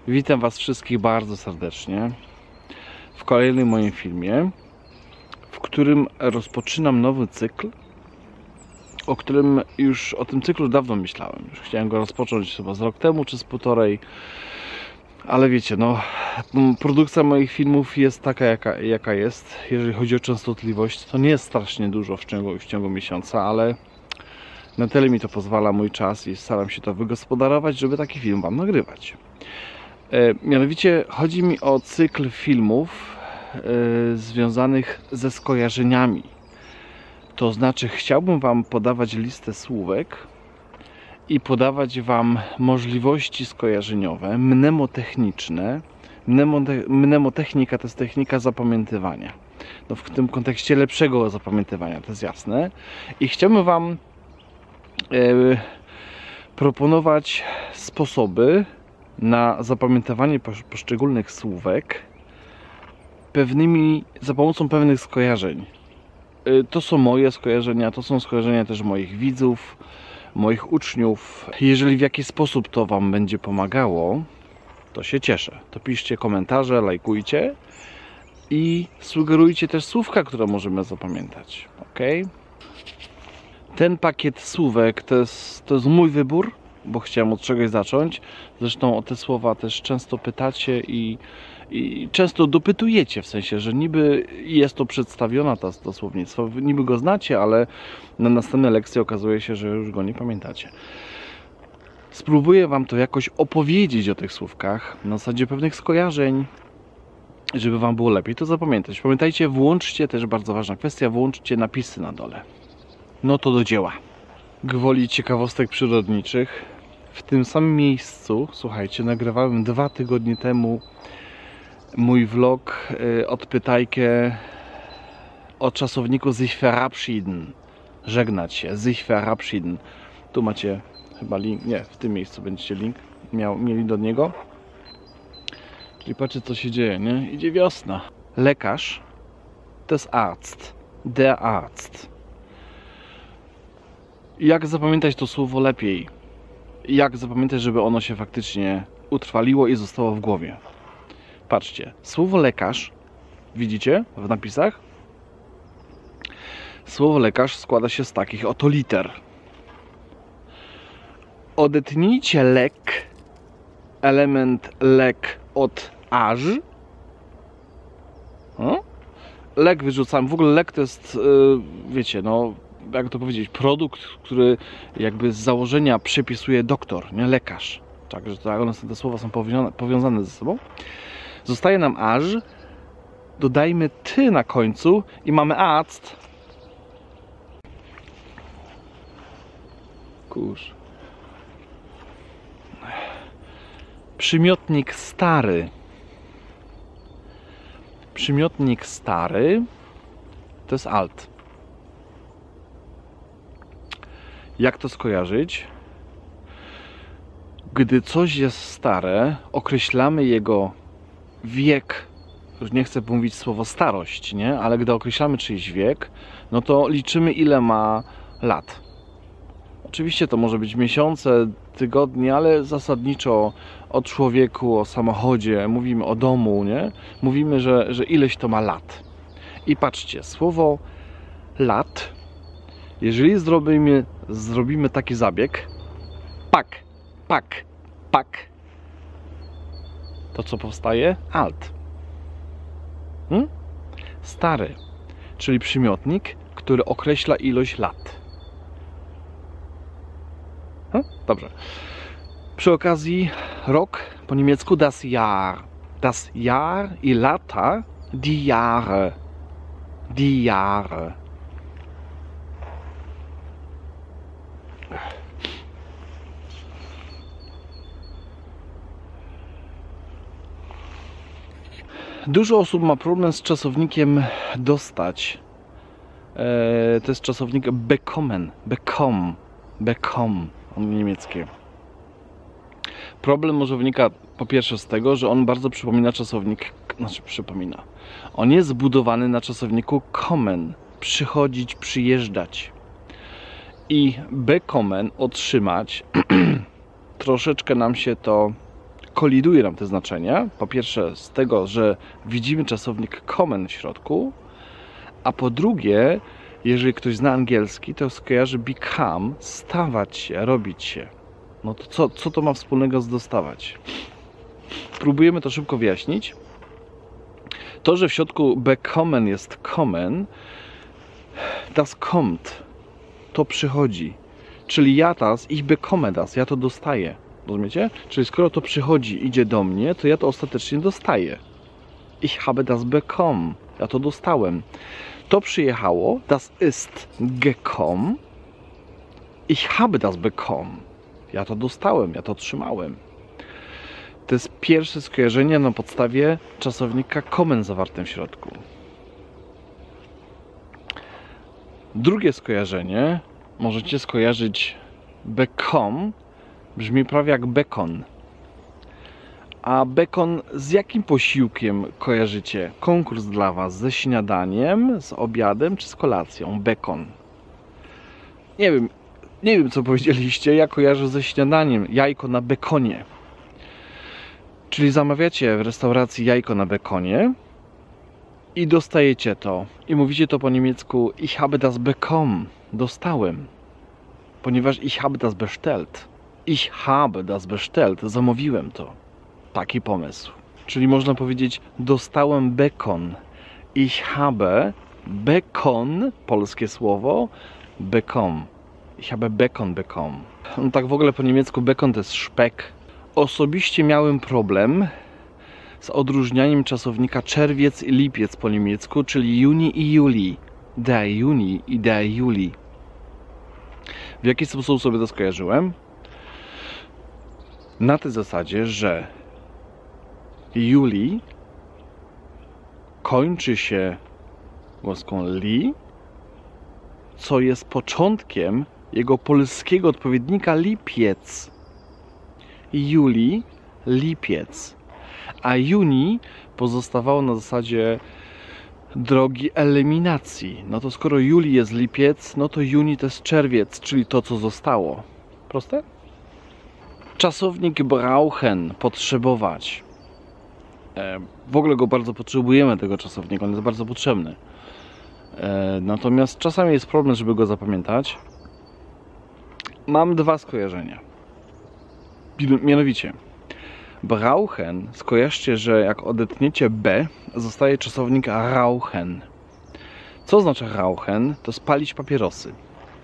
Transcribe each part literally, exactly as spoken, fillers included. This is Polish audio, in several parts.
Witam Was wszystkich bardzo serdecznie w kolejnym moim filmie, w którym rozpoczynam nowy cykl, o którym już, o tym cyklu dawno myślałem. Już chciałem go rozpocząć chyba z rok temu, czy z półtorej, ale wiecie, no, produkcja moich filmów jest taka, jaka, jaka jest. Jeżeli chodzi o częstotliwość, to nie jest strasznie dużo w ciągu, w ciągu miesiąca, ale na tyle mi to pozwala mój czas i staram się to wygospodarować, żeby taki film Wam nagrywać. Mianowicie chodzi mi o cykl filmów y, związanych ze skojarzeniami. To znaczy chciałbym Wam podawać listę słówek i podawać Wam możliwości skojarzeniowe, mnemotechniczne. Mnemote mnemotechnika to jest technika zapamiętywania. No, w tym kontekście lepszego zapamiętywania, to jest jasne. I chciałbym Wam y, proponować sposoby na zapamiętywanie poszczególnych słówek pewnymi, za pomocą pewnych skojarzeń. To są moje skojarzenia, to są skojarzenia też moich widzów, moich uczniów. Jeżeli w jakiś sposób to Wam będzie pomagało, to się cieszę. To piszcie komentarze, lajkujcie i sugerujcie też słówka, które możemy zapamiętać. Ok? Ten pakiet słówek to jest, to jest mój wybór, bo chciałem od czegoś zacząć. Zresztą o te słowa też często pytacie i, i często dopytujecie, w sensie, że niby jest to przedstawiona ta, to słownictwo, niby go znacie, ale na następne lekcje okazuje się, że już go nie pamiętacie. Spróbuję Wam to jakoś opowiedzieć o tych słówkach na zasadzie pewnych skojarzeń, żeby Wam było lepiej to zapamiętać. Pamiętajcie, włączcie, też bardzo ważna kwestia, włączcie napisy na dole. No to do dzieła. Gwoli ciekawostek przyrodniczych, w tym samym miejscu, słuchajcie, nagrywałem dwa tygodnie temu mój vlog y, odpytajkę o czasowniku sich verabschieden. Żegnać się, sich verabschieden. Tu macie chyba link, nie, w tym miejscu będziecie link miał, mieli do niego. Czyli patrzcie, co się dzieje, nie? Idzie wiosna. Lekarz to jest Arzt, der Arzt. Jak zapamiętać to słowo lepiej? Jak zapamiętać, żeby ono się faktycznie utrwaliło i zostało w głowie? Patrzcie, słowo lekarz, widzicie w napisach? Słowo lekarz składa się z takich oto liter. Odetnijcie lek, element lek od aż. O? Lek wyrzucam. W ogóle lek to jest, yy, wiecie, no, jak to powiedzieć, produkt, który jakby z założenia przepisuje doktor, nie lekarz. Także to, one, te słowa są powiązane, powiązane ze sobą. Zostaje nam aż, dodajmy ty na końcu i mamy arzt. Kurz. Przymiotnik stary. Przymiotnik stary to jest alt. Jak to skojarzyć? Gdy coś jest stare, określamy jego wiek, już nie chcę mówić słowo starość, nie? Ale gdy określamy czyjś wiek, no to liczymy, ile ma lat. Oczywiście to może być miesiące, tygodnie, ale zasadniczo o człowieku, o samochodzie, mówimy o domu, nie? Mówimy, że, że ileś to ma lat. I patrzcie, słowo lat, jeżeli zrobimy, zrobimy taki zabieg, pak, pak, pak, to co powstaje? Alt. Hmm? Stary, czyli przymiotnik, który określa ilość lat. Hmm? Dobrze. Przy okazji rok po niemiecku das Jahr. Das Jahr i lata die Jahre. Die Jahre. Dużo osób ma problem z czasownikiem dostać. E, to jest czasownik bekommen, bekommen, bekommen, niemieckie. Problem może wynika po pierwsze z tego, że on bardzo przypomina czasownik, znaczy przypomina. On jest zbudowany na czasowniku kommen, przychodzić, przyjeżdżać. I bekommen, otrzymać, troszeczkę nam się to koliduje nam te znaczenia. Po pierwsze z tego, że widzimy czasownik kommen w środku, a po drugie, jeżeli ktoś zna angielski, to skojarzy become, stawać się, robić się. No to co, co to ma wspólnego z dostawać? Próbujemy to szybko wyjaśnić. To, że w środku bekommen jest kommen, das kommt, to przychodzi. Czyli ja das, ich bekomme das, ja to dostaję. Rozumiecie? Czyli skoro to przychodzi, idzie do mnie, to ja to ostatecznie dostaję. Ich habe das bekommen, ja to dostałem. To przyjechało, das ist gekommen, ich habe das bekommen. Ja to dostałem, ja to otrzymałem. To jest pierwsze skojarzenie na podstawie czasownika kommen zawartym w środku. Drugie skojarzenie możecie skojarzyć bekommen, brzmi prawie jak bekon. A bekon z jakim posiłkiem kojarzycie? Konkurs dla Was ze śniadaniem, z obiadem czy z kolacją? Bekon. Nie wiem, nie wiem co powiedzieliście, ja kojarzę ze śniadaniem, jajko na bekonie. Czyli zamawiacie w restauracji jajko na bekonie i dostajecie to. I mówicie to po niemiecku ich habe das bekommen, dostałem. Ponieważ ich habe das bestellt. Ich habe das bestellt, zamówiłem to. Taki pomysł. Czyli można powiedzieć, dostałem bekon. Ich habe bekon, polskie słowo, bekommen. Ich habe bekon bekommen. No tak w ogóle po niemiecku bekon to jest szpek. Osobiście miałem problem z odróżnianiem czasownika czerwiec i lipiec po niemiecku, czyli juni i juli. Der Juni i der Juli. W jaki sposób sobie to skojarzyłem? Na tej zasadzie, że juli kończy się głoską li, co jest początkiem jego polskiego odpowiednika lipiec. Juli, lipiec. A juni pozostawało na zasadzie drogi eliminacji. No to skoro juli jest lipiec, no to juni to jest czerwiec, czyli to, co zostało. Proste? Czasownik brauchen, potrzebować. E, w ogóle go bardzo potrzebujemy, tego czasownika, on jest bardzo potrzebny. E, natomiast czasami jest problem, żeby go zapamiętać. Mam dwa skojarzenia. Mianowicie, brauchen, skojarzcie, że jak odetniecie B, zostaje czasownik rauchen. Co oznacza rauchen? To spalić papierosy.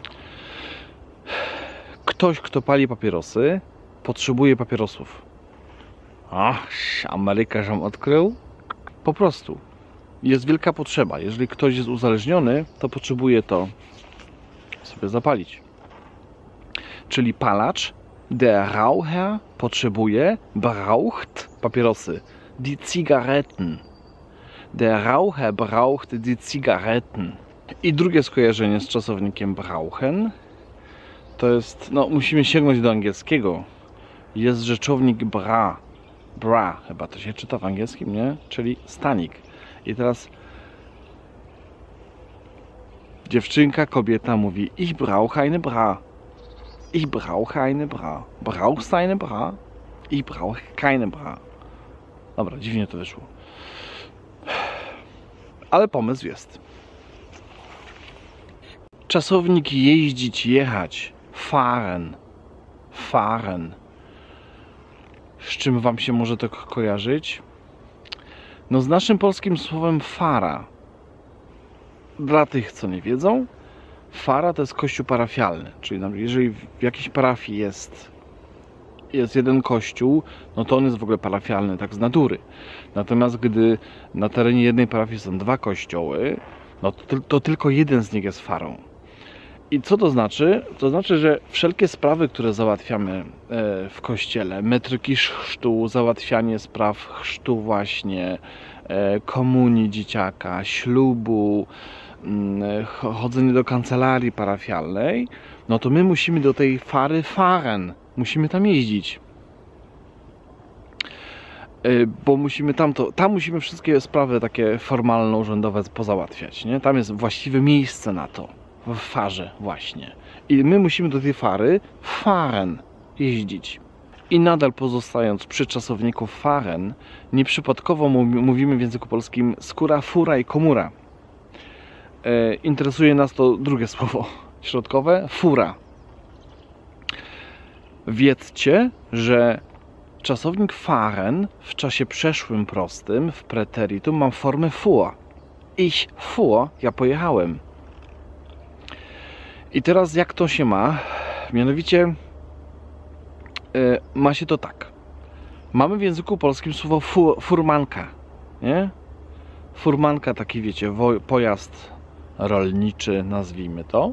Ktoś, kto pali papierosy, potrzebuje papierosów. Ach, Ameryka żem odkrył. Po prostu. Jest wielka potrzeba. Jeżeli ktoś jest uzależniony, to potrzebuje to sobie zapalić. Czyli palacz, der Raucher, potrzebuje, braucht papierosy. Die Zigaretten. Der Raucher braucht die Zigaretten. I drugie skojarzenie z czasownikiem brauchen to jest, no musimy sięgnąć do angielskiego. Jest rzeczownik bra. Bra, chyba to się czyta w angielskim, nie? Czyli stanik. I teraz dziewczynka, kobieta mówi ich brauche eine bra. Ich brauche eine bra. Brauchst eine bra? Ich brauche keine bra. Dobra, dziwnie to wyszło. Ale pomysł jest. Czasownik jeździć, jechać. Fahren. Fahren. Z czym Wam się może to kojarzyć? No z naszym polskim słowem fara. Dla tych, co nie wiedzą, fara to jest kościół parafialny. Czyli jeżeli w jakiejś parafii jest, jest jeden kościół, no to on jest w ogóle parafialny, tak z natury. Natomiast gdy na terenie jednej parafii są dwa kościoły, no to, to tylko jeden z nich jest farą. I co to znaczy? To znaczy, że wszelkie sprawy, które załatwiamy w kościele, metryki chrztu, załatwianie spraw chrztu właśnie, komunii dzieciaka, ślubu, chodzenie do kancelarii parafialnej, no to my musimy do tej fary fahren, musimy tam jeździć. Bo musimy tam to, tam musimy wszystkie sprawy takie formalno-urzędowe pozałatwiać, nie? Tam jest właściwe miejsce na to. W farze właśnie. I my musimy do tej fary fahren jeździć. I nadal pozostając przy czasowniku fahren, nieprzypadkowo mówimy w języku polskim skóra, fura i komura. E, interesuje nas to drugie słowo środkowe, fura. Wiedzcie, że czasownik fahren w czasie przeszłym prostym, w preteritum, mam formę fuhr. Ich fuhr, ja pojechałem. I teraz jak to się ma? Mianowicie yy, ma się to tak. Mamy w języku polskim słowo fu, furmanka, nie? Furmanka, taki wiecie, wo, pojazd rolniczy, nazwijmy to.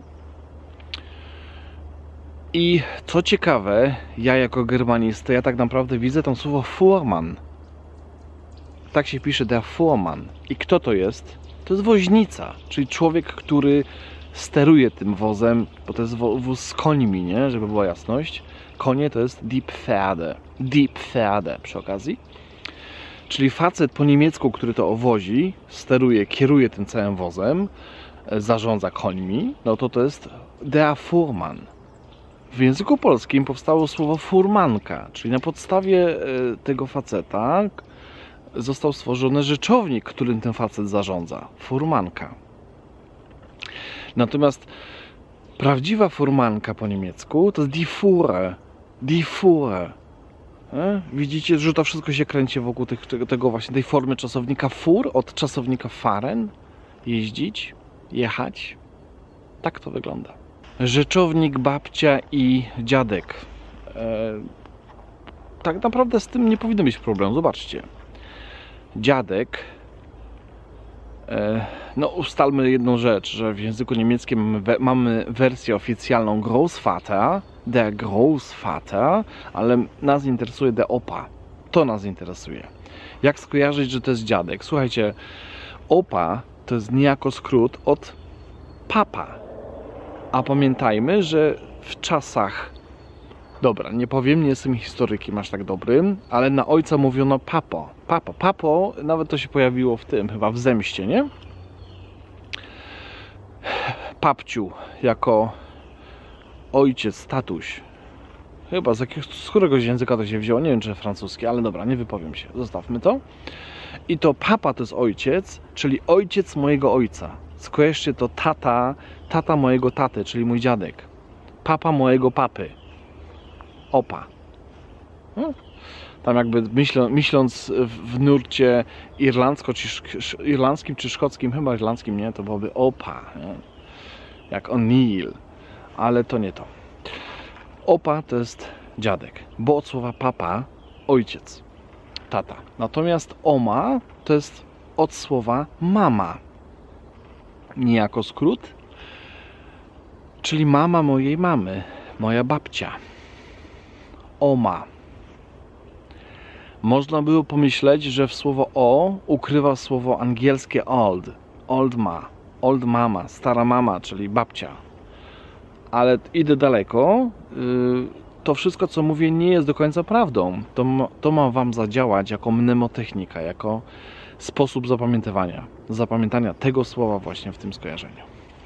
I co ciekawe, ja jako germanista, ja tak naprawdę widzę tam słowo Fuhrmann. Tak się pisze, der Fuhrmann. I kto to jest? To jest woźnica, czyli człowiek, który steruje tym wozem, bo to jest wóz z końmi, nie? Żeby była jasność. Konie to jest die Pferde. Die Pferde przy okazji. Czyli facet po niemiecku, który to owozi, steruje, kieruje tym całym wozem, zarządza końmi, no to to jest der Fuhrmann. W języku polskim powstało słowo furmanka, czyli na podstawie tego faceta został stworzony rzeczownik, którym ten facet zarządza. Furmanka. Natomiast prawdziwa furmanka po niemiecku to jest die Fuhre. Die Fuhre. E? Widzicie, że to wszystko się kręci wokół tych, tego właśnie, tej formy czasownika fur, od czasownika fahren. Jeździć, jechać. Tak to wygląda. Rzeczownik, babcia i dziadek. E, tak naprawdę z tym nie powinno być problemu. Zobaczcie. Dziadek. E, no ustalmy jedną rzecz, że w języku niemieckim mamy, we, mamy wersję oficjalną Großvater, der Großvater, ale nas interesuje der Opa. To nas interesuje. Jak skojarzyć, że to jest dziadek? Słuchajcie, Opa to jest niejako skrót od papa. A pamiętajmy, że w czasach, dobra, nie powiem, nie jestem historykiem aż tak dobrym, ale na ojca mówiono papo. Papo, papo, nawet to się pojawiło w tym, chyba w Zemście, nie? Papciu, jako ojciec, tatuś. Chyba z, jakiegoś, z któregoś języka to się wzięło, nie wiem czy francuski, ale dobra, nie wypowiem się, zostawmy to. I to papa to jest ojciec, czyli ojciec mojego ojca. Skojarzcie to tata, tata mojego taty, czyli mój dziadek. Papa mojego papy. Opa. No. Tam jakby myślą, myśląc w nurcie irlandzko, czy, irlandzkim czy szkockim, chyba irlandzkim, nie, to byłoby opa. Nie? Jak O'Neill. Ale to nie to. Opa to jest dziadek, bo od słowa papa ojciec, tata. Natomiast oma to jest od słowa mama. Niejako skrót, czyli mama mojej mamy, moja babcia. Oma. Można było pomyśleć, że w słowo o ukrywa słowo angielskie old, old ma, old mama, stara mama, czyli babcia. Ale idę daleko, to wszystko co mówię nie jest do końca prawdą. To, to ma wam zadziałać jako mnemotechnika, jako sposób zapamiętywania, zapamiętania tego słowa właśnie w tym skojarzeniu.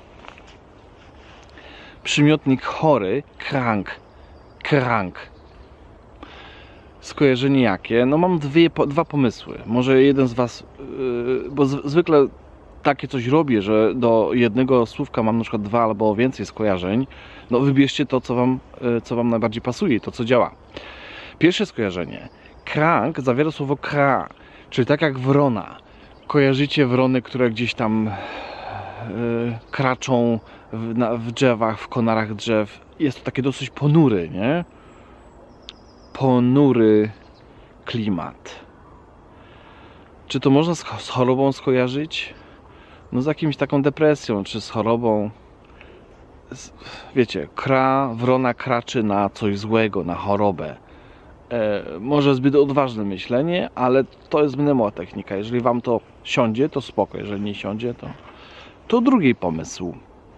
Przymiotnik chory, krank, krank. Skojarzenie jakie? No mam dwie, dwa pomysły. Może jeden z was, yy, bo z, zwykle takie coś robię, że do jednego słówka mam na przykład dwa albo więcej skojarzeń. No wybierzcie to, co wam, yy, co wam najbardziej pasuje, to co działa. Pierwsze skojarzenie. Krank zawiera słowo kra, czyli tak jak wrona. Kojarzycie wrony, które gdzieś tam yy, kraczą w, na, w drzewach, w konarach drzew. Jest to takie dosyć ponury, nie? Ponury klimat. Czy to można z, z chorobą skojarzyć? No z jakimś taką depresją, czy z chorobą. Z, wiecie, kra, wrona kraczy na coś złego, na chorobę. E, może zbyt odważne myślenie, ale to jest mnemotechnika. Jeżeli wam to siądzie, to spoko. Jeżeli nie siądzie, to, to drugi pomysł.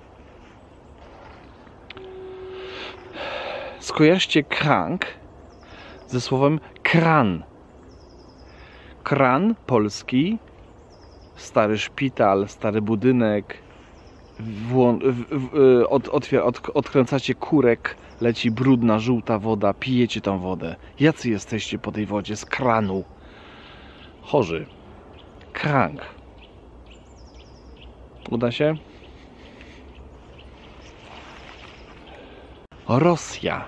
Skojarzcie krank ze słowem kran. Kran polski, stary szpital, stary budynek, w, w, w, od, otwier, od, odkręcacie kurek leci brudna, żółta woda, pijecie tą wodę. Jacy jesteście po tej wodzie z kranu? Chorzy. Krank. Uda się? Rosja.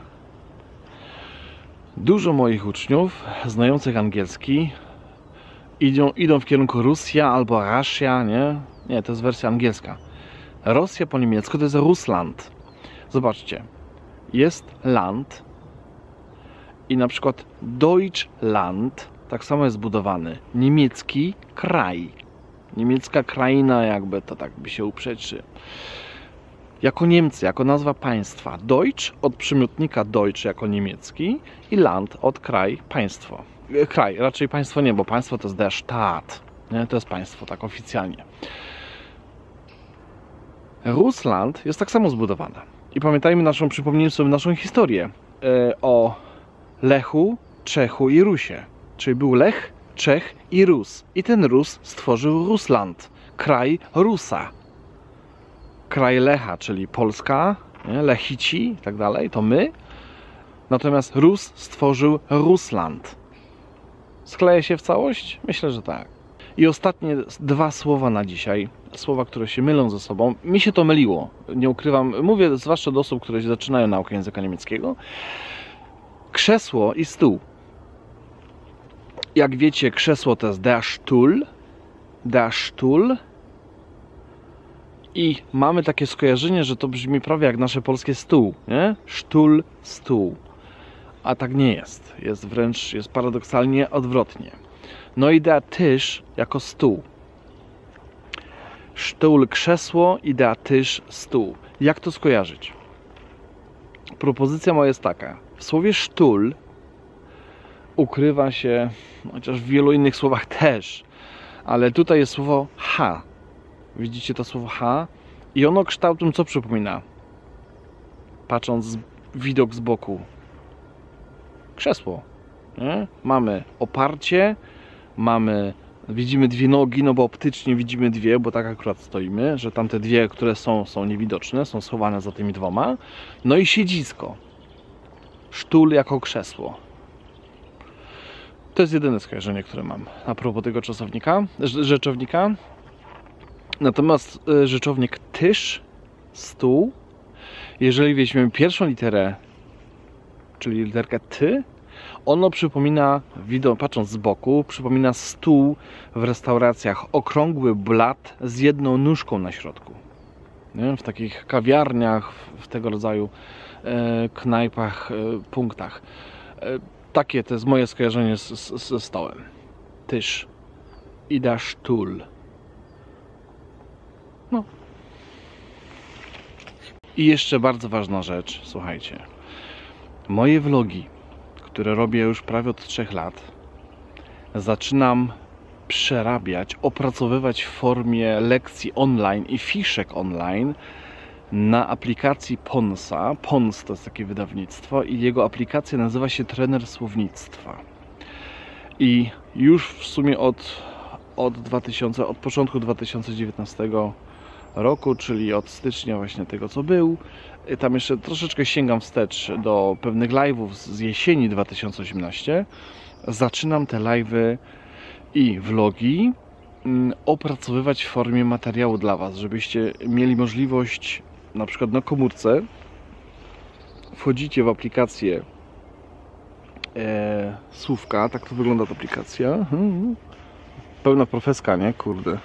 Dużo moich uczniów znających angielski idą, idą w kierunku Rosja albo Russia, nie? Nie, to jest wersja angielska. Rosja po niemiecku to jest Russland. Zobaczcie. Jest land i na przykład Deutschland tak samo jest zbudowany. Niemiecki kraj. Niemiecka kraina, jakby to tak by się uprzeczy. Jako Niemcy, jako nazwa państwa. Deutsch od przymiotnika Deutsch jako niemiecki i Land od kraj, państwo. Kraj, raczej państwo nie, bo państwo to jest der Staat. Nie? To jest państwo, tak oficjalnie. Russland jest tak samo zbudowana. I pamiętajmy naszą, przypomnijmy sobie naszą historię e, o Lechu, Czechu i Rusie. Czyli był Lech, Czech i Rus. I ten Rus stworzył Russland. Kraj Rusa. Kraj Lecha, czyli Polska, nie? Lechici i tak dalej, to my. Natomiast Rus stworzył Russland. Skleja się w całość? Myślę, że tak. I ostatnie dwa słowa na dzisiaj. Słowa, które się mylą ze sobą. Mi się to myliło. Nie ukrywam. Mówię zwłaszcza do osób, które zaczynają naukę języka niemieckiego. Krzesło i stół. Jak wiecie, krzesło to jest der Stuhl. Der Stuhl. I mamy takie skojarzenie, że to brzmi prawie jak nasze polskie stół, nie? Sztul, stół. A tak nie jest. Jest wręcz, jest paradoksalnie odwrotnie. No i der Tisch jako stół. Sztul, krzesło i der Tisch, stół. Jak to skojarzyć? Propozycja moja jest taka. W słowie sztul ukrywa się, chociaż w wielu innych słowach też, ale tutaj jest słowo ha. Widzicie to słowo ha? I ono kształtem co przypomina? Patrząc z, widok z boku. Krzesło. Nie? Mamy oparcie, mamy, widzimy dwie nogi, no bo optycznie widzimy dwie, bo tak akurat stoimy, że tamte dwie, które są, są niewidoczne, są schowane za tymi dwoma. No i siedzisko. Sztul jako krzesło. To jest jedyne skojarzenie, które mam a propos tego czasownika, rzeczownika. Natomiast rzeczownik tysz, stół, jeżeli weźmiemy pierwszą literę, czyli literkę ty, ono przypomina, patrząc z boku, przypomina stół w restauracjach, okrągły blat z jedną nóżką na środku. Nie? W takich kawiarniach, w tego rodzaju e, knajpach, e, punktach. E, takie to jest moje skojarzenie z, z, ze stołem. Tysz i der Stuhl. No. I jeszcze bardzo ważna rzecz, słuchajcie. Moje vlogi, które robię już prawie od trzech lat, zaczynam przerabiać, opracowywać w formie lekcji online i fiszek online na aplikacji Ponsa. Pons to jest takie wydawnictwo i jego aplikacja nazywa się Trener Słownictwa. I już w sumie od, od, dwa tysiące, od początku dwa tysiące dziewiętnastego roku, czyli od stycznia właśnie tego co był, tam jeszcze troszeczkę sięgam wstecz do pewnych live'ów z jesieni dwa tysiące osiemnastego, zaczynam te live'y i vlogi opracowywać w formie materiału dla Was, żebyście mieli możliwość na przykład na komórce wchodzicie w aplikację e, Słówka, tak to wygląda ta aplikacja, pełna profeska, nie? Kurde.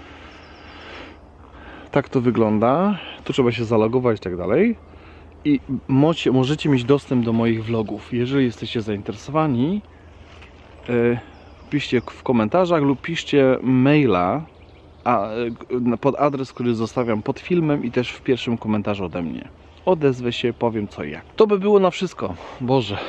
Tak to wygląda, tu trzeba się zalogować i tak dalej i mocie, możecie mieć dostęp do moich vlogów. Jeżeli jesteście zainteresowani, e, piszcie w komentarzach lub piszcie maila a, pod adres, który zostawiam pod filmem i też w pierwszym komentarzu ode mnie. Odezwę się, powiem co i jak. To by było na wszystko. Boże.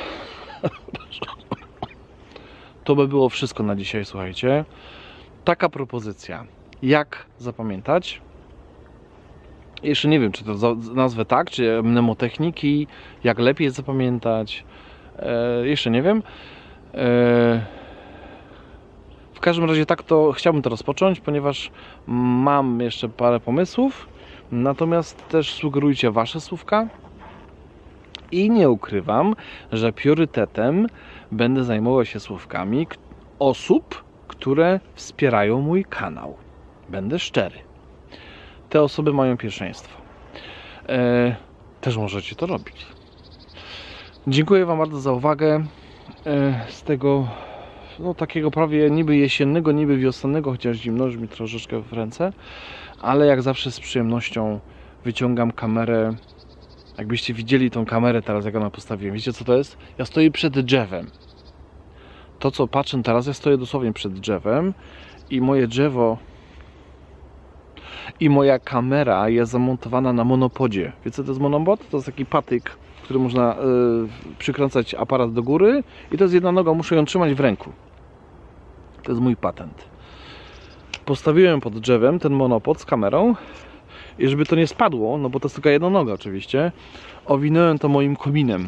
To by było wszystko na dzisiaj, słuchajcie. Taka propozycja. Jak zapamiętać? Jeszcze nie wiem, czy to nazwę tak, czy mnemotechniki, jak lepiej zapamiętać. E, jeszcze nie wiem. E, W każdym razie tak to chciałbym to rozpocząć, ponieważ mam jeszcze parę pomysłów. Natomiast też sugerujcie Wasze słówka. I nie ukrywam, że priorytetem będę zajmował się słówkami osób, które wspierają mój kanał. Będę szczery. Te osoby mają pierwszeństwo. E, też możecie to robić. Dziękuję Wam bardzo za uwagę. E, z tego no, takiego prawie niby jesiennego, niby wiosennego, chociaż zimno już mi troszeczkę w ręce, ale jak zawsze z przyjemnością wyciągam kamerę. Jakbyście widzieli tą kamerę teraz, jak ona postawiłem. Wiecie co to jest? Ja stoję przed drzewem. To co patrzę teraz, ja stoję dosłownie przed drzewem i moje drzewo i moja kamera jest zamontowana na monopodzie. Wiecie co to jest monopod? To jest taki patyk, który można yy, przykręcać aparat do góry i to jest jedna noga, muszę ją trzymać w ręku. To jest mój patent. Postawiłem pod drzewem ten monopod z kamerą i żeby to nie spadło, no bo to jest tylko jedna noga oczywiście, owinąłem to moim kominem.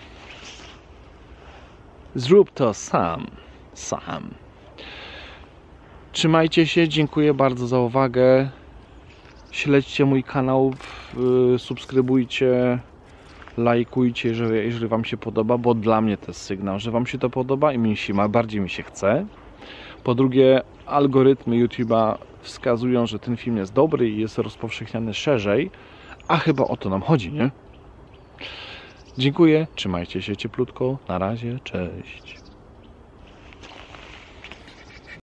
Zrób to sam. Sam. Trzymajcie się, dziękuję bardzo za uwagę. Śledźcie mój kanał, subskrybujcie, lajkujcie, jeżeli, jeżeli Wam się podoba, bo dla mnie to jest sygnał, że Wam się to podoba i mi się, bardziej mi się chce. Po drugie, algorytmy YouTube'a wskazują, że ten film jest dobry i jest rozpowszechniany szerzej, a chyba o to nam chodzi, nie? Dziękuję, trzymajcie się cieplutko, na razie, cześć.